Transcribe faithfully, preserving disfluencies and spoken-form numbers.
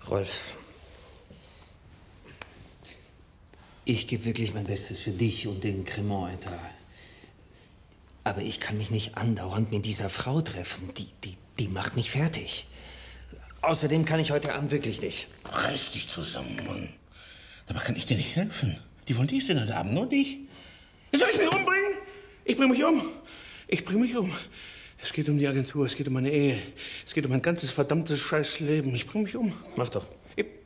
Rolf, ich gebe wirklich mein Bestes für dich und den Cremant-Etat. Aber ich kann mich nicht andauernd mit dieser Frau treffen. Die, die, die macht mich fertig. Außerdem kann ich heute Abend wirklich nicht. Reiß dich zusammen, Mann. Dabei kann ich dir nicht helfen. Die wollen dies denn heute Abend, nur dich. Soll ich mich umbringen? Ich bring mich um. Ich bring mich um. Es geht um die Agentur, es geht um meine Ehe. Es geht um mein ganzes verdammtes Scheißleben. Ich bring mich um. Mach doch. Ich